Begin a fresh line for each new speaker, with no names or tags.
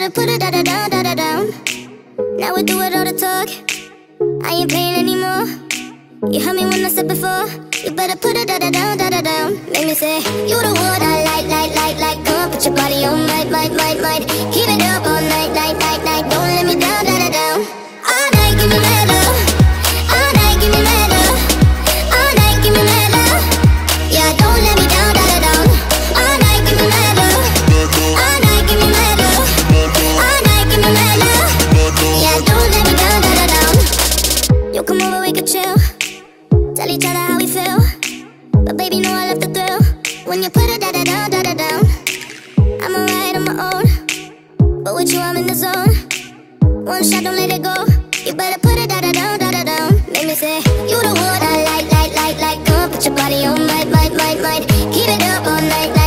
Put it da-da-down. Now we do it all the talk. I ain't playing anymore. You heard me when I said before. You better put it da-da-down. Make me say, you the one I like. Come on, put your body on, might. Keep it up all night. Don't let me down. All night, give me mad love. All night, give me mad love. All night, give me mad love. Yeah, don't let me down. All night, give me mad love. All night, give me mad love. All night, give me mad love. Yeah, don't let me down. You come over, we could chill. Tell each other how we feel. But baby, know I love the thrill. When you put it da-da-down. I'm alright on my own, but with you I'm in the zone. One shot, don't let it go. You better put it da-da-down. Make me say, you the one I like. Come on, put your body on, might. Keep it up all night.